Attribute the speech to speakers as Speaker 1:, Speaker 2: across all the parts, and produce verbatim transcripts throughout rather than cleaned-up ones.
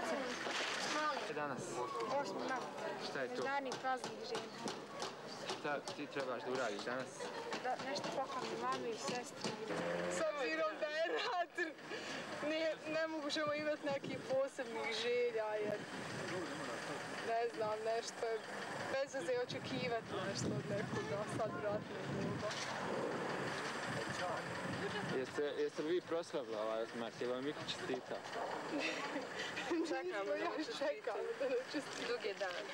Speaker 1: Srce. Mali.
Speaker 2: Šta je danas?
Speaker 1: osmi mart.
Speaker 2: Šta je to?
Speaker 1: Međunarodni praznik žena.
Speaker 2: Šta ti trebaš da uradiš danas?
Speaker 1: Da nešto poklonim mami i sestri.
Speaker 3: S obzirom da je rat, ne možemo imati nekih posebnih želja, jer ne znam, nešto je bez veze očekivati nešto od nekoga, sad vratno drugo.
Speaker 2: Jeste li vi proslavili ovaj osmi mart? Je li vam Miko čestitao?
Speaker 3: Čekamo da još čekamo da ne čestitao. Dug je dan.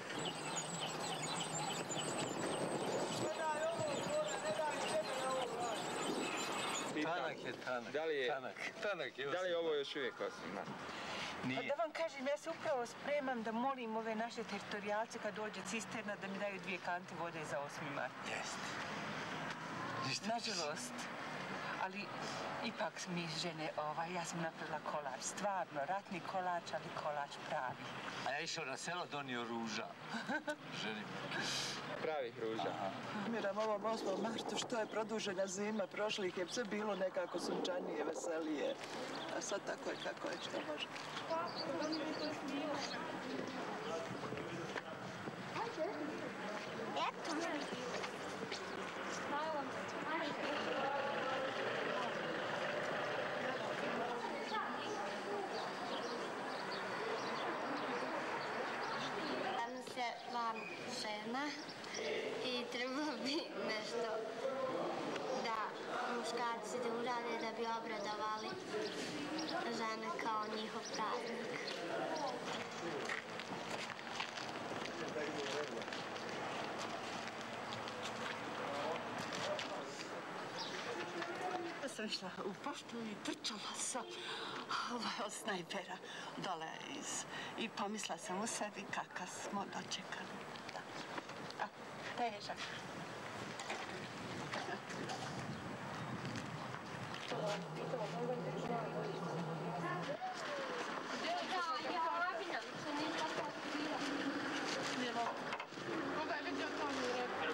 Speaker 4: Tanak je tanak.
Speaker 2: Da li je,
Speaker 4: tanak. Tanak je
Speaker 2: da li je ovo još uvijek osmi mart?
Speaker 4: Nije.
Speaker 5: Pa da vam kažem, ja se upravo spremam da molim ove naše teritorijalce kad dođe cisterna da mi daju dvije kante vode za osmi mart.
Speaker 4: Jeste.
Speaker 5: Nažalost. Ali ipak mi žene, ovaj, ja sam napravila kolač, stvarno, ratni kolač, ali kolač pravi.
Speaker 4: A ja išao na selo, donio ruža. Želim.
Speaker 2: Pravih ruža.
Speaker 6: Miram ovom osmom martu što je produžena zima, prošlih je sve bilo nekako sunčanije, veselije. A sad tako je kako je, što može.
Speaker 1: Eto. Danas je vam žena i treba bi nešto da muškarci da urade da bi obradovali žene kao njihov praznik.
Speaker 5: Ja sam išla u poštu i trčala sam od snajpera dole iz... I pomisla sam u sebi kakav smo dočekali. A, težak.
Speaker 3: Koga je vidio to mi je rekao?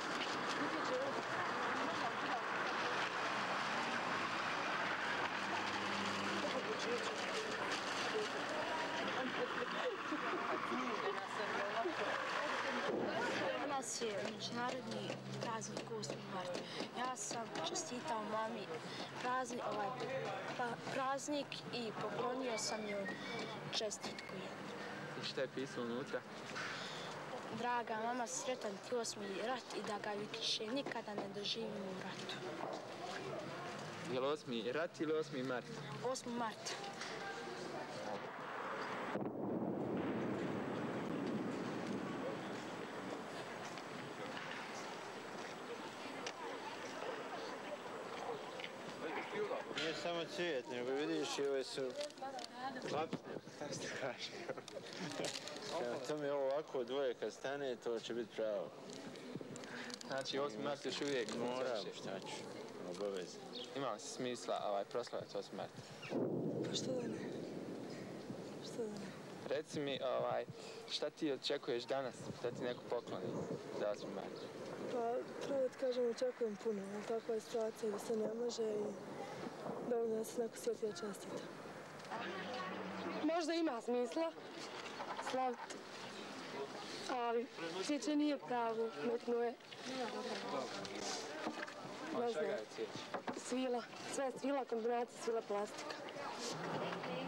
Speaker 1: Danas je međunarodni praznik osmi mart. Ja sam čestitao mami praznik, ovaj, pa, praznik i poklonio sam joj čestitku jednu.
Speaker 2: I šta je pisao unutra?
Speaker 1: Draga mama, sretan ti osmi rat i da ga više nikada ne doživimo u ratu.
Speaker 2: Je li osmi rat ili osmi mart?
Speaker 1: osmi mart.
Speaker 7: Nije samo cvijet, nego vidiš i ove su lapne.
Speaker 2: Šta ste kaži?
Speaker 7: To mi je ovo ovako dvoje kad stane, to će biti pravo.
Speaker 2: Znači osmi mart još uvijek
Speaker 7: moram, šta ću, obavezno.
Speaker 2: Ima li se smisla ovaj, proslavati osmi mart?
Speaker 6: Pa što da ne? Što da ne?
Speaker 2: Reci mi, ovaj, šta ti očekuješ danas, da ti neko pokloni za osmi mart?
Speaker 6: Pa, prvo da ti kažem, očekujem puno, ali takva je situacija da se ne može i dovoljno da se neko sjetio čestita.
Speaker 3: Možda ima smisla slaviti, ali sjeće nije pravo, metno je.
Speaker 2: Od čega je cvijeće?
Speaker 3: Svila, sve svila, kombinacija svila plastika.